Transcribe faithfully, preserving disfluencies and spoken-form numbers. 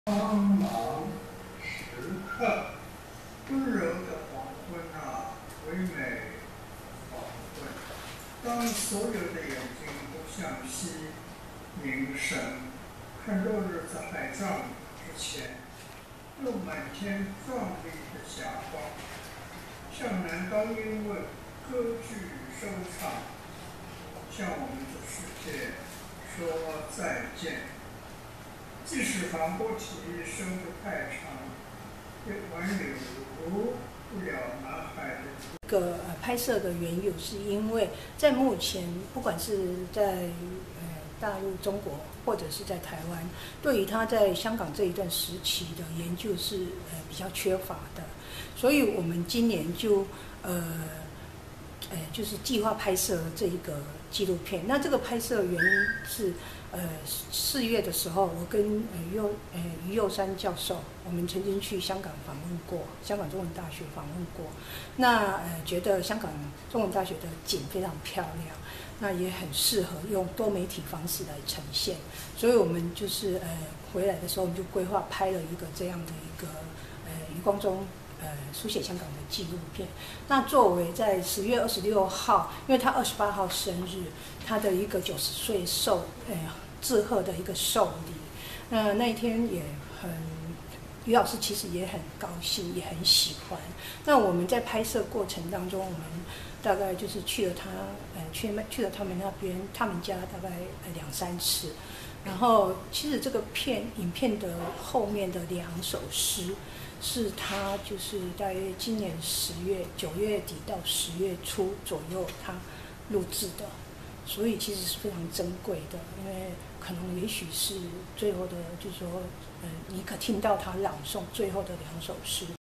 苍茫时刻，温柔的黄昏啊，唯美黄昏。当所有的眼睛都向西凝神，看落日在海上之前，又满天壮丽的霞光，向南方音问歌剧收场，向我们的世界说再见。即使防波堤收得太长，也挽留不了南海的。 这个呃拍摄的缘由是因为在目前，不管是在呃大陆、中国，或者是在台湾，对于他在香港这一段时期的研究是呃比较缺乏的，所以我们今年就呃呃就是计划拍摄这一个纪录片。那这个拍摄原因是。呃，四月的时候，我跟呃右呃于右山教授，我们曾经去香港访问过，香港中文大学访问过。那呃，觉得香港中文大学的景非常漂亮，那也很适合用多媒体方式来呈现。所以我们就是呃回来的时候，我们就规划拍了一个这样的一个呃余光中。呃，书写香港的纪录片。那作为在十月二十六号，因为他二十八号生日，他的一个九十岁寿呃致贺的一个寿礼。那那一天也很，于老师其实也很高兴，也很喜欢。那我们在拍摄过程当中，我们大概就是去了他呃去去了他们那边，他们家大概两三次。然后其实这个片影片的后面的两首诗。是他就是大约今年十月九月底到十月初左右他录制的，所以其实是非常珍贵的，因为可能也许是最后的，就是说，呃，你可听到他朗诵最后的两首诗。